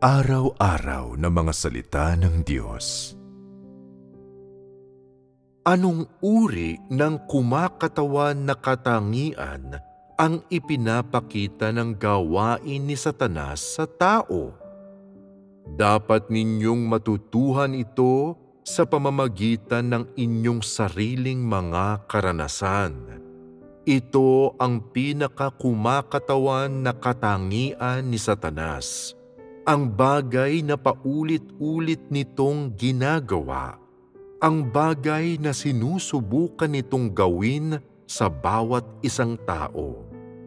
Araw-araw na mga salita ng Diyos. Anong uri ng kumakatawan na katangian ang ipinapakita ng gawain ni Satanas sa tao? Dapat ninyong matutuhan ito sa pamamagitan ng inyong sariling mga karanasan. Ito ang pinakakumakatawan na katangian ni Satanas. Ang bagay na paulit-ulit nitong ginagawa, ang bagay na sinusubukan nitong gawin sa bawat isang tao.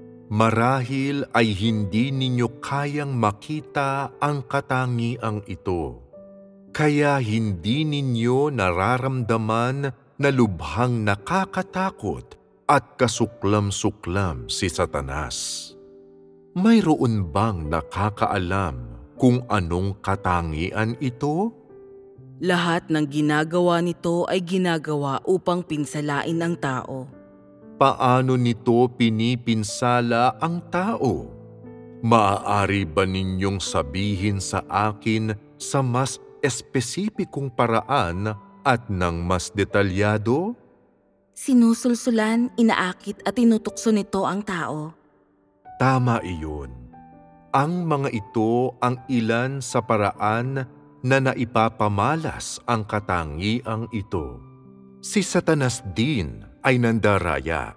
Marahil ay hindi ninyo kayang makita ang katangiang ito, kaya hindi ninyo nararamdaman na lubhang nakakatakot at kasuklam-suklam si Satanas. Mayroon bang nakakaalam kung anong katangian ito? Lahat ng ginagawa nito ay ginagawa upang pinsalain ang tao. Paano nito pinipinsala ang tao? Maaari ba ninyong sabihin sa akin sa mas espesipikong paraan at ng mas detalyado? Sinusulsulan, inaakit at tinutukso nito ang tao. Tama iyon. Ang mga ito ang ilan sa paraan na naipapamalas ang katangiang ito. Si Satanas din ay nandaraya,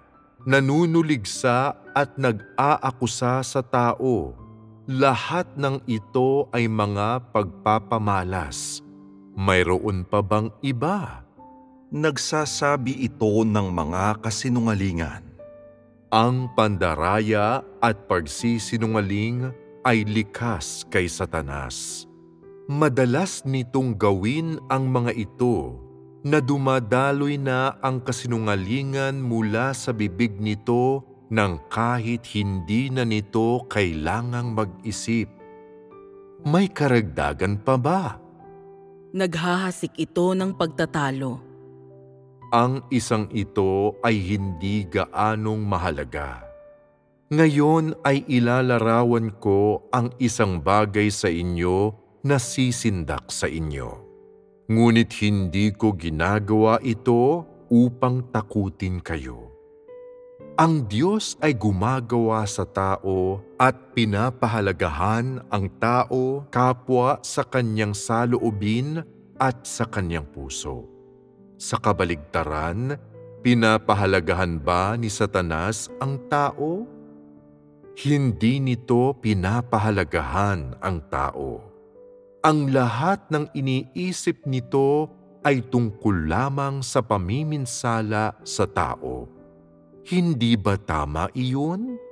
nanunuligsa at nag-aakusa sa tao. Lahat ng ito ay mga pagpapamalas. Mayroon pa bang iba? Nagsasabi ito ng mga kasinungalingan. Ang pandaraya at pagsisinungaling ay likas kay Satanas. Madalas nitong gawin ang mga ito na dumadaloy na ang kasinungalingan mula sa bibig nito nang kahit hindi na nito kailangang mag-isip. May karagdagan pa ba? Naghahasik ito ng pagtatalo. Ang isang ito ay hindi gaanong mahalaga. Ngayon ay ilalarawan ko ang isang bagay sa inyo na sisindak sa inyo. Ngunit hindi ko ginagawa ito upang takutin kayo. Ang Diyos ay gumagawa sa tao at pinapahalagahan ang tao kapwa sa kanyang saloobin at sa kanyang puso. Sa kabaligtaran, pinapahalagahan ba ni Satanas ang tao? Hindi nito pinapahalagahan ang tao. Ang lahat ng iniisip nito ay tungkol lamang sa pamiminsala sa tao. Hindi ba tama iyon?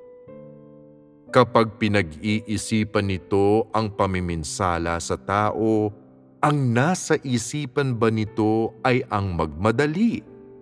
Kapag pinag-iisipan nito ang pamiminsala sa tao, ang nasa isipan ba nito ay ang magmadali?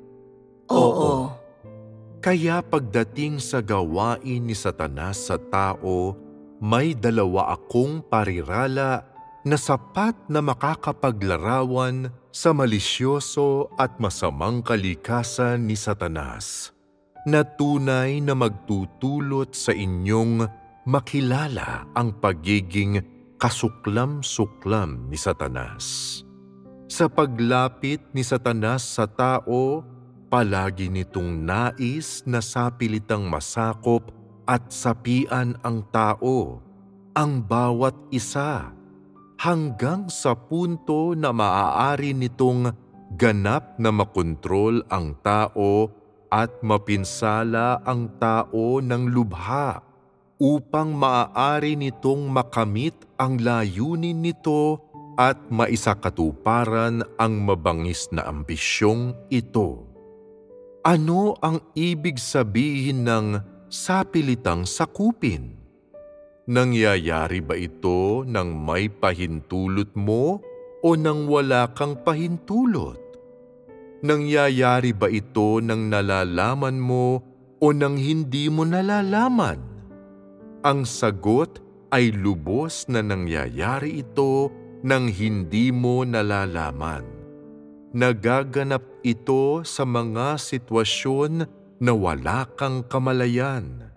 Oo. Kaya pagdating sa gawain ni Satanas sa tao, may dalawa akong parirala na sapat na makakapaglarawan sa malisyoso at masamang kalikasan ni Satanas, na tunay na magtutulot sa inyong makilala ang pagiging kasuklam-suklam ni Satanas. Sa paglapit ni Satanas sa tao, palagi nitong nais na sapilitang masakop at sapian ang tao, ang bawat isa, hanggang sa punto na maaari nitong ganap na makontrol ang tao at mapinsala ang tao ng lubha upang maaari nitong makamit ang layunin nito at maisakatuparan ang mabangis na ambisyong ito. Ano ang ibig sabihin ng sapilitang sakupin? Nangyayari ba ito nang may pahintulot mo o nang wala kang pahintulot? Nangyayari ba ito nang nalalaman mo o nang hindi mo nalalaman? Ang sagot ay lubos na nangyayari ito nang hindi mo nalalaman. Nagaganap ito sa mga sitwasyon na wala kang kamalayan.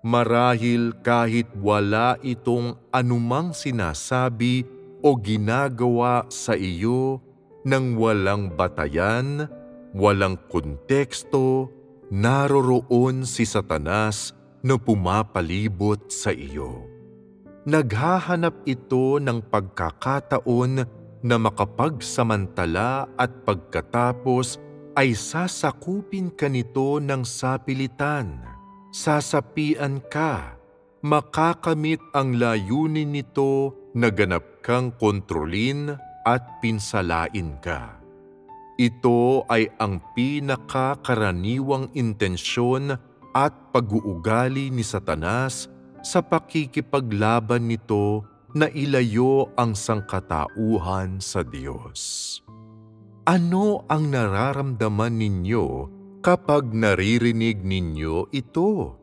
Marahil kahit wala itong anumang sinasabi o ginagawa sa iyo nang walang batayan, walang konteksto, naroroon si Satanas na pumapalibot sa iyo. Naghahanap ito ng pagkakataon na makapagsamantala at pagkatapos ay sasakupin ka nito ng sapilitan. Sasapian ka, makakamit ang layunin nito na ganap kang kontrolin at pinsalain ka. Ito ay ang pinakakaraniwang intensyon at pag-uugali ni Satanas sa pakikipaglaban nito na ilayo ang sangkatauhan sa Diyos. Ano ang nararamdaman ninyo kapag naririnig ninyo ito?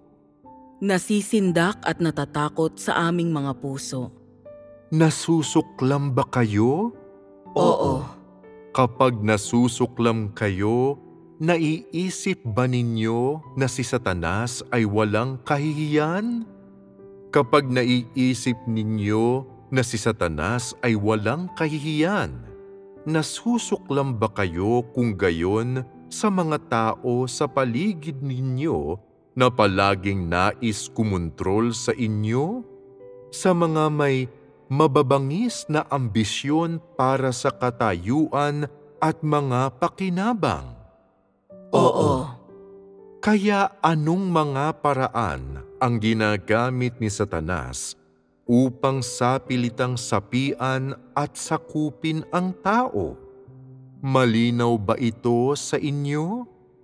Nasisindak at natatakot sa aming mga puso. Nasusuklam ba kayo? Oo. Kapag nasusuklam kayo, naiisip ba ninyo na si Satanas ay walang kahihiyan? Kapag naiisip ninyo na si Satanas ay walang kahihiyan, nasusuklam ba kayo kung gayon sa mga tao sa paligid ninyo na palaging nais kumontrol sa inyo? Sa mga may mababangis na ambisyon para sa katayuan at mga pakinabang? Oo. Kaya anong mga paraan ang ginagamit ni Satanas upang sapilitang sapian at sakupin ang tao? Malinaw ba ito sa inyo?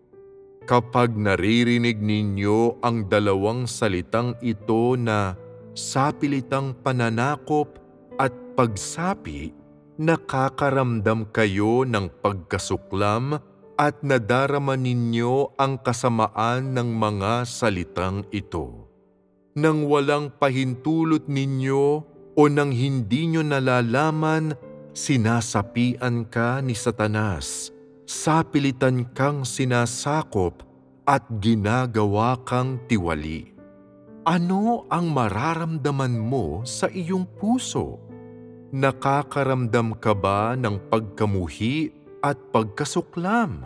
Kapag naririnig ninyo ang dalawang salitang ito na sapilitang pananakop at pagsapi, nakakaramdam kayo ng pagkasuklam at nadarama ninyo ang kasamaan ng mga salitang ito. Nang walang pahintulot ninyo o nang hindi nyo nalalaman, sinasapian ka ni Satanas, sapilitan kang sinasakop at ginagawa kang tiwali. Ano ang mararamdaman mo sa iyong puso? Nakakaramdam ka ba ng pagkamuhi at pagkasuklam?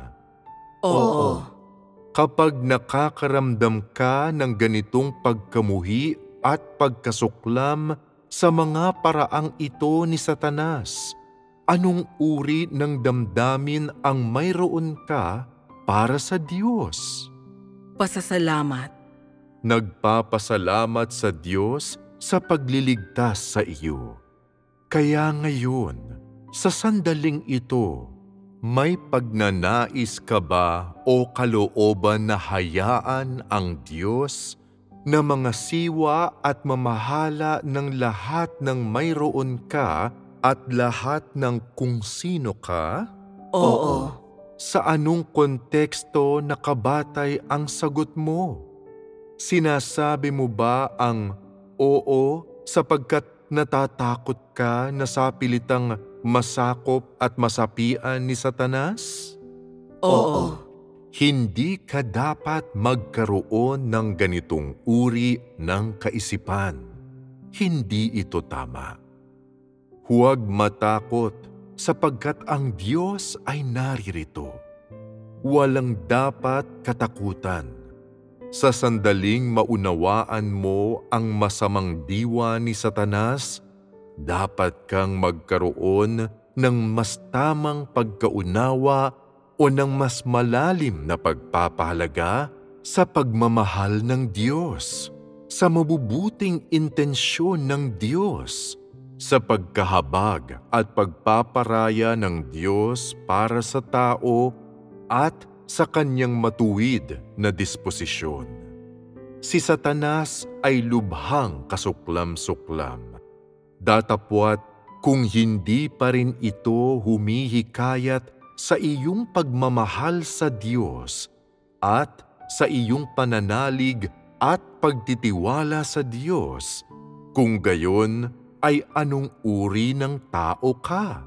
Oo. Kapag nakakaramdam ka ng ganitong pagkamuhi at pagkasuklam sa mga paraang ito ni Satanas, anong uri ng damdamin ang mayroon ka para sa Diyos? Pasasalamat. Nagpapasalamat sa Diyos sa pagliligtas sa iyo. Kaya ngayon, sa sandaling ito, may pagnanais ka ba o kalooban na hayaan ang Diyos na mga siwa at mamahala ng lahat ng mayroon ka at lahat ng kung sino ka? Oo. Sa anong konteksto nakabatay ang sagot mo? Sinasabi mo ba ang oo sapagkat natatakot ka na sapilitang masakop at masapian ni Satanas? Oo. Hindi ka dapat magkaroon ng ganitong uri ng kaisipan. Hindi ito tama. Huwag matakot sapagkat ang Diyos ay naririto. Walang dapat katakutan. Sa sandaling maunawaan mo ang masamang diwa ni Satanas, dapat kang magkaroon ng mas tamang pagkaunawa o ng mas malalim na pagpapahalaga sa pagmamahal ng Diyos, sa mabubuting intensyon ng Diyos, sa pagkahabag at pagpaparaya ng Diyos para sa tao at sa kanyang matuwid na disposisyon. Si Satanas ay lubhang kasuklam-suklam. Datapwat kung hindi pa rin ito humihikayat sa iyong pagmamahal sa Diyos at sa iyong pananalig at pagtitiwala sa Diyos, kung gayon ay anong uri ng tao ka?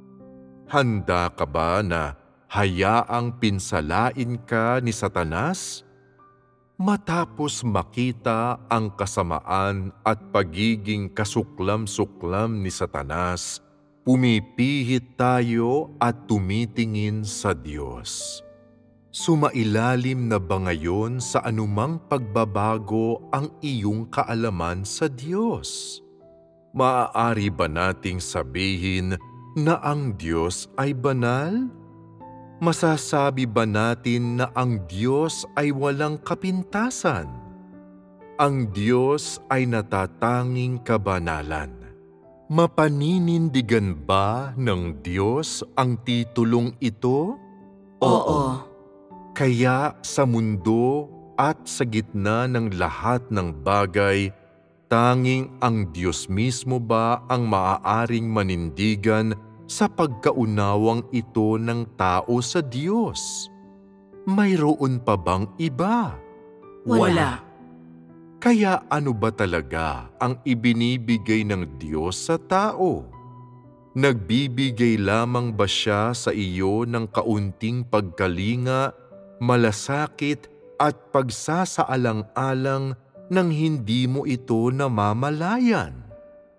Handa ka ba na hayaang pinsalain ka ni Satanas? Matapos makita ang kasamaan at pagiging kasuklam-suklam ni Satanas, pumipihit tayo at tumitingin sa Diyos. Sumailalim na ba ngayon sa anumang pagbabago ang iyong kaalaman sa Diyos? Maaari ba nating sabihin na ang Diyos ay banal? Masasabi ba natin na ang Diyos ay walang kapintasan? Ang Diyos ay natatanging kabanalan. Mapaninindigan ba ng Diyos ang titulong ito? Oo. Kaya sa mundo at sa gitna ng lahat ng bagay, tanging ang Diyos mismo ba ang maaaring manindigan sa pagkaunawang ito ng tao sa Diyos? Mayroon pa bang iba? Wala. Kaya ano ba talaga ang ibinibigay ng Diyos sa tao? Nagbibigay lamang ba siya sa iyo ng kaunting pagkalinga, malasakit at pagsasaalang-alang nang hindi mo ito namamalayan?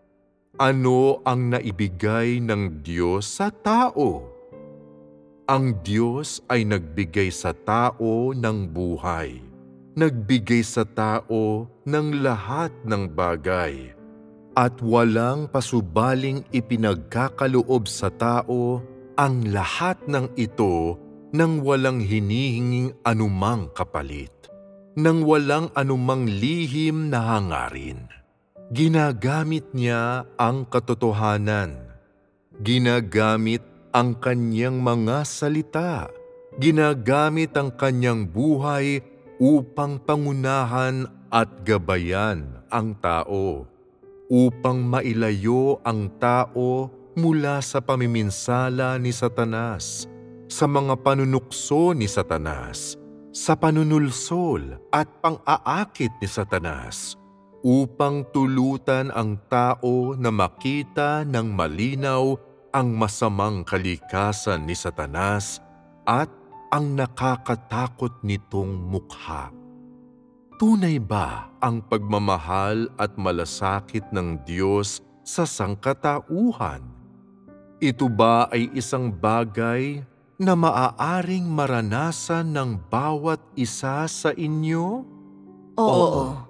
Ano ang naibigay ng Diyos sa tao? Ang Diyos ay nagbigay sa tao ng buhay. Nagbigay sa tao ng lahat ng bagay. At walang pasubaling ipinagkakaloob sa tao ang lahat ng ito nang walang hinihinging anumang kapalit, nang walang anumang lihim na hangarin. Ginagamit niya ang katotohanan. Ginagamit ang kanyang mga salita. Ginagamit ang kanyang buhay upang pangunahan at gabayan ang tao, upang mailayo ang tao mula sa pamiminsala ni Satanas, sa mga panunukso ni Satanas, sa panunulsol at pang-aakit ni Satanas, upang tulutan ang tao na makita ng malinaw ang masamang kalikasan ni Satanas at ang nakakatakot nitong mukha. Tunay ba ang pagmamahal at malasakit ng Diyos sa sangkatauhan? Ito ba ay isang bagay na maaaring maranasan ng bawat isa sa inyo? Oo.